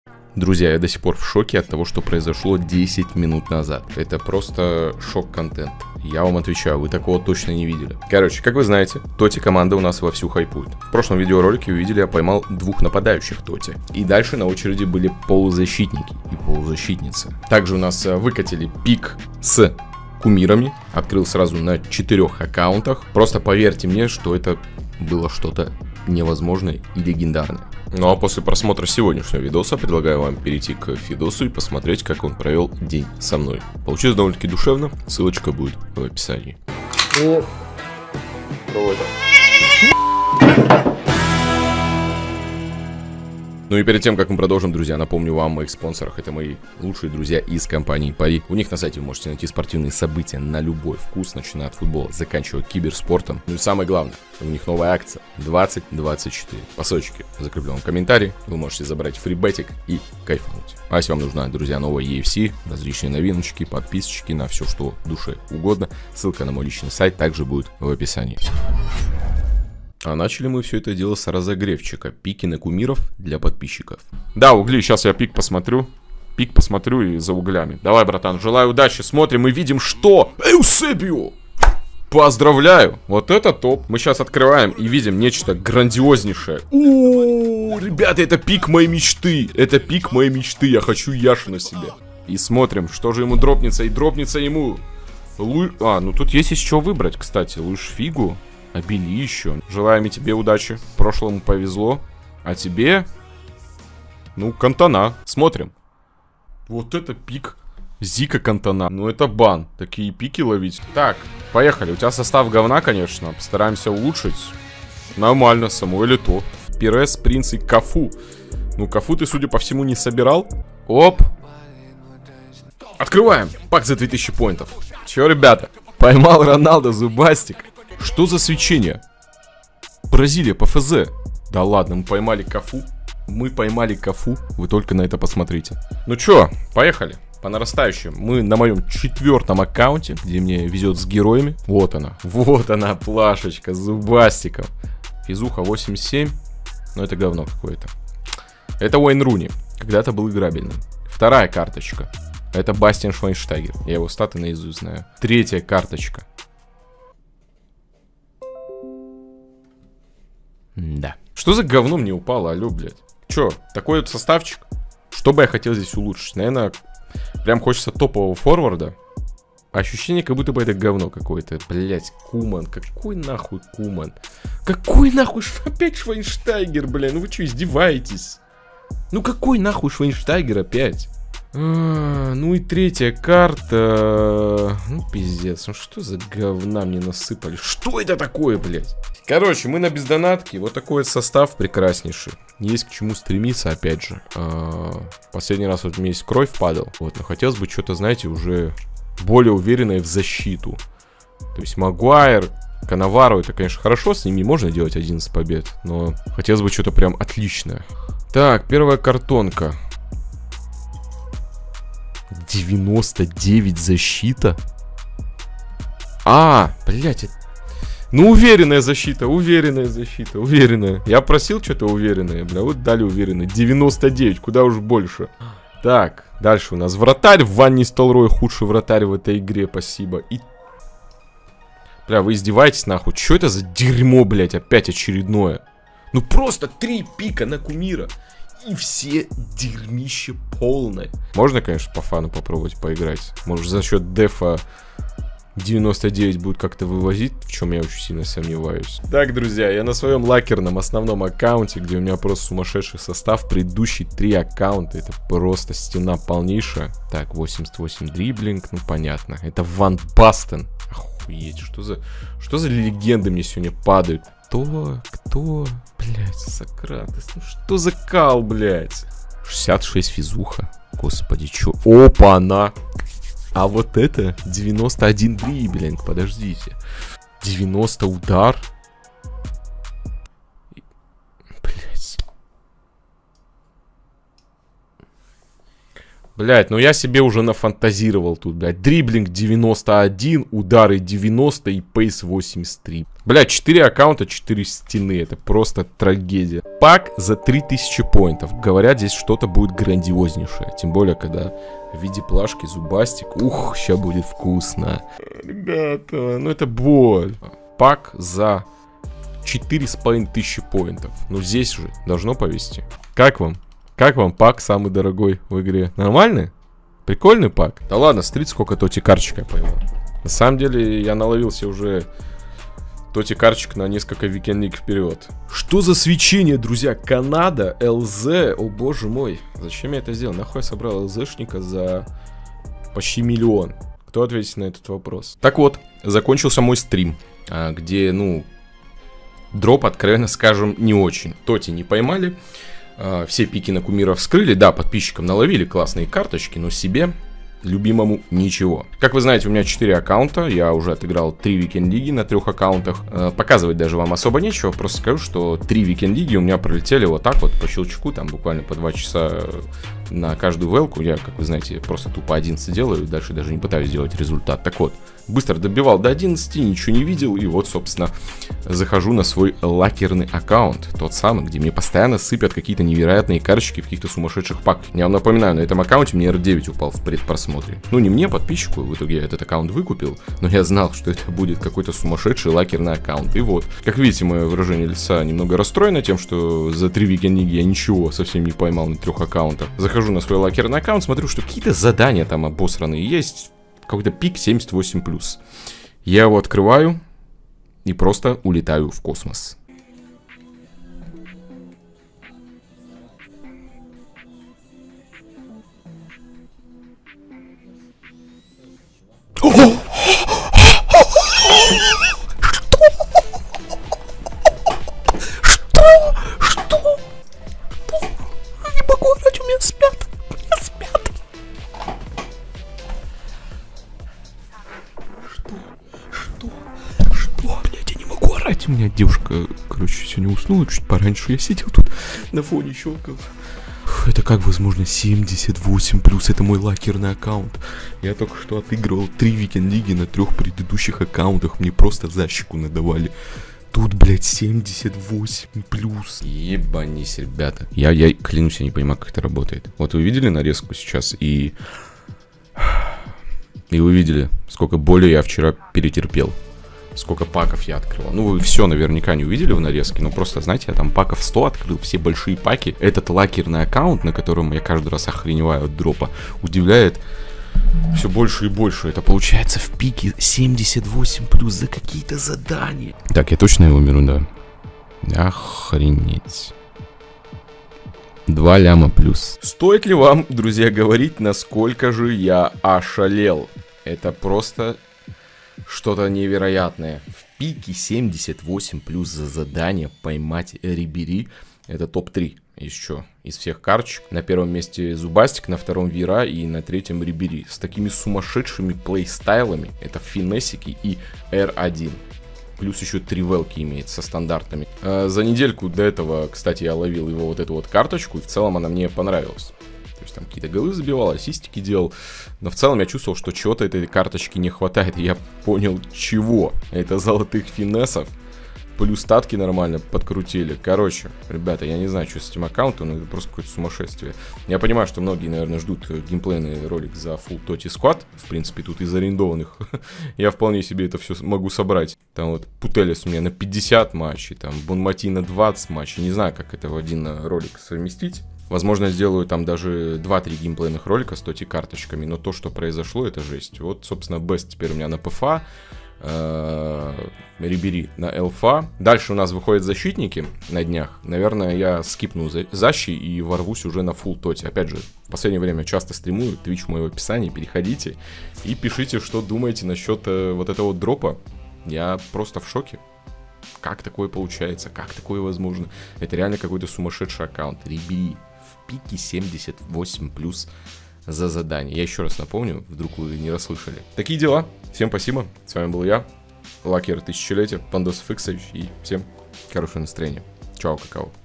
Друзья, я до сих пор в шоке от того, что произошло 10 минут назад. Это просто шок-контент. Я вам отвечаю, вы такого точно не видели. Короче, как вы знаете, Тоти команда у нас вовсю хайпует. В прошлом видеоролике вы видели, я поймал 2 нападающих Тоти. И дальше на очереди были полузащитники и полузащитницы. Также у нас выкатили пик с кумирами. Открыл сразу на 4 аккаунтах. Просто поверьте мне, что это было что-то невозможное и легендарное. Ну а после просмотра сегодняшнего видоса предлагаю вам перейти к Фидосу и посмотреть, как он провел день со мной. Получилось довольно-таки душевно, ссылочка будет в описании. Ну и перед тем, как мы продолжим, друзья, напомню вам о моих спонсорах. Это мои лучшие друзья из компании Пари. У них на сайте вы можете найти спортивные события на любой вкус, начиная от футбола, заканчивая киберспортом. Ну и самое главное, у них новая акция 2024. По ссылочке в закрепленном комментарии вы можете забрать фрибетик и кайфануть. А если вам нужна, друзья, новая EFC, различные новиночки, подписочки на все, что душе угодно, ссылка на мой личный сайт также будет в описании. А начали мы все это дело с разогревчика. Пики на кумиров для подписчиков. Да, угли, сейчас я пик посмотрю. Пик посмотрю и за углями. Давай, братан, желаю удачи. Смотрим и видим, что... Эусебио! Поздравляю! Вот это топ. Мы сейчас открываем и видим нечто грандиознейшее. О, ребята, это пик моей мечты. Это пик моей мечты. Я хочу Яшу на себе. И смотрим, что же ему дропнется. И дропнется ему... ну тут есть из чего выбрать, кстати. Луж фигу. Обили еще. Желаем и тебе удачи. Прошлому повезло. А тебе... Ну, Кантана. Смотрим. Вот это пик. Зика Кантана. Ну, это бан. Такие пики ловить. Так, поехали. У тебя состав говна, конечно. Постараемся улучшить. Нормально. Самуэль Ето. Пирес, Принц и Кафу. Ну, Кафу ты, судя по всему, не собирал. Оп. Открываем. Пак за 2000 поинтов. Че, ребята? Поймал Роналдо, зубастик. Что за свечение? Бразилия по ФЗ. Да ладно, мы поймали Кафу. Мы поймали Кафу. Вы только на это посмотрите. Ну чё, поехали. По нарастающей. Мы на моем 4-м аккаунте, где мне везет с героями. Вот она. Вот она, плашечка с зубастиком. Физуха 87. Но это говно какое-то. Это Уэйн Руни. Когда-то был играбельным. 2-я карточка. Это Бастиан Швайнштайгер. Я его статы наизусть знаю. 3-я карточка. Да. Что за говно мне упало, алё, блядь? Чё, такой вот составчик? Что бы я хотел здесь улучшить? Наверное, прям хочется топового форварда. Ощущение, как будто бы это говно какое-то. Блядь, Куман. Какой нахуй Куман? Какой нахуй опять Швайнштайгер, блядь? Ну вы чё, издеваетесь? Ну какой нахуй Швайнштайгер опять? Ну и 3-я карта. Ну пиздец, ну что за говна мне насыпали? Что это такое, блядь? Короче, мы на бездонатке. Вот такой вот состав прекраснейший. Есть к чему стремиться, опять же. Последний раз вот у меня есть кровь падал. Вот, но хотелось бы что-то, знаете, уже более уверенное в защиту. То есть Магуайр, Канаваро, это, конечно, хорошо. С ними можно делать 11 побед. Но хотелось бы что-то прям отличное. Так, 1-я картонка. 99 защита. Блять. Ну, уверенная защита, уверенная. Я просил что-то уверенное, бля, вот дали уверенное. 99, куда уж больше. Так, дальше у нас вратарь. Ван Нистелрой, худший вратарь в этой игре, спасибо. И... Бля, вы издеваетесь, нахуй? Что это за дерьмо, блять, опять очередное? Ну, просто 3 пика на кумира. И все дерьмище полное. Можно, конечно, по фану попробовать поиграть. Может, за счет дефа 99 будет как-то вывозить, в чем я очень сильно сомневаюсь. Так, друзья, я на своем лакерном основном аккаунте, где у меня просто сумасшедший состав. Предыдущие 3 аккаунта, это просто стена полнейшая. Так, 88 дриблинг, ну понятно. Это Ван Бастен. Охуеть, что за легенды мне сегодня падают? Кто? Блять, Сократес, ну что за кал, блять? 66 физуха. Господи, чё? Опа-на! А вот это 91 дриблинг, подождите. 90 удар. Блять. Блять, ну я себе уже нафантазировал тут, блядь. Дриблинг 91, удары 90 и пейс 83. Блять, 4 аккаунта, 4 стены. Это просто трагедия. Пак за 3000 поинтов. Говорят, здесь что-то будет грандиознейшее. Тем более, когда в виде плашки зубастик. Ух, сейчас будет вкусно. Ребята, ну это боль. Пак за 4500 поинтов. Ну здесь же должно повезти. Как вам? Как вам пак самый дорогой в игре? Нормальный? Прикольный пак? Да ладно, смотрите, сколько тоти карточек я поймал. На самом деле, я наловился уже тоти карточек на несколько викенд-лиг вперед. Что за свечение, друзья? Канада, ЛЗ. О боже мой. Зачем я это сделал? Нахуй я собрал ЛЗшника за почти 1 миллион? Кто ответит на этот вопрос? Так вот, закончился мой стрим, где, ну, дроп, откровенно скажем, не очень. Тоти не поймали. Все пики на кумиров вскрыли. Да, подписчикам наловили классные карточки, но себе, любимому, ничего. Как вы знаете, у меня 4 аккаунта. Я уже отыграл 3 викенд-лиги на 3 аккаунтах. Показывать даже вам особо нечего. Просто скажу, что 3 викенд-лиги у меня пролетели вот так вот по щелчку. Там буквально по 2 часа на каждую велку. Я, как вы знаете, просто тупо 11 делаю. Дальше даже не пытаюсь сделать результат. Так вот, быстро добивал до 11, ничего не видел. И вот, собственно, захожу на свой лакерный аккаунт. Тот самый, где мне постоянно сыпят какие-то невероятные карточки в каких-то сумасшедших паках. Я вам напоминаю, на этом аккаунте мне R9 упал в предпросмотре. Ну, не мне, подписчику. В итоге я этот аккаунт выкупил. Но я знал, что это будет какой-то сумасшедший лакерный аккаунт. И вот, как видите, мое выражение лица немного расстроено тем, что за 3 викенд-лиги я ничего совсем не поймал на 3 аккаунтах. Захожу на свой лакерный аккаунт, смотрю, что какие-то задания там обосранные есть. Какой-то пик 78+. Я его открываю и просто улетаю в космос. Что? Не могу орать, у меня спят. У меня девушка, короче, сегодня уснула чуть пораньше. Я сидел тут на фоне щелкал. Это как возможно 78+, это мой лакерный аккаунт. Я только что отыгрывал 3 викенд-лиги на 3 предыдущих аккаунтах. Мне просто за щеку надавали. Тут, блядь, 78+. Ебанись, ребята. Я клянусь, я не понимаю, как это работает. Вот вы видели нарезку сейчас и вы видели, сколько боли я вчера перетерпел. Сколько паков я открыл. Ну, вы все наверняка не увидели в нарезке, но просто, знаете, я там паков 100 открыл, все большие паки. Этот лакерный аккаунт, на котором я каждый раз охреневаю от дропа, удивляет все больше и больше. Это получается в пике 78+ за какие-то задания. Так, я точно его беру, да? Охренеть. 2 ляма плюс. Стоит ли вам, друзья, говорить, насколько же я ошалел? Это просто... что-то невероятное. В пике 78+ за задание поймать Рибери. Это топ-3. Еще из всех карточек. На первом месте Зубастик, на втором Вира и на третьем Рибери. С такими сумасшедшими плейстайлами. Это финесики и R1. Плюс еще 3 велки имеет со стандартами. За недельку до этого, кстати, я ловил его вот эту вот карточку. И в целом она мне понравилась. То есть там какие-то голы забивал, ассистики делал. Но в целом я чувствовал, что чего-то этой карточки не хватает. И я понял, чего. Это золотых финесов. Плюс статки нормально подкрутили. Короче, ребята, я не знаю, что с этим аккаунтом, но это просто какое-то сумасшествие. Я понимаю, что многие, наверное, ждут геймплейный ролик за Full Toti Squad. В принципе, тут из арендованных. Я вполне себе это все могу собрать. Там вот Путелес у меня на 50 матчей, там Бонмати на 20 матчей. Не знаю, как это в один ролик совместить. Возможно, сделаю там даже 2-3 геймплейных ролика с тоти карточками, но то, что произошло, это жесть. Вот, собственно, Бест теперь у меня на ПФА, Рибери на ЛФА. Дальше у нас выходят защитники на днях. Наверное, я скипну защи и ворвусь уже на Full Toti. Опять же, в последнее время часто стримую, Twitch в моем описании, переходите и пишите, что думаете насчет вот этого дропа. Я просто в шоке. Как такое получается? Как такое возможно? Это реально какой-то сумасшедший аккаунт. Рибери в пике 78+ за задание. Я еще раз напомню, вдруг вы не расслышали. Такие дела. Всем спасибо. С вами был я, Лакер Тысячелетия, Пандос Фиксович. И всем хорошего настроения. Чао, какао.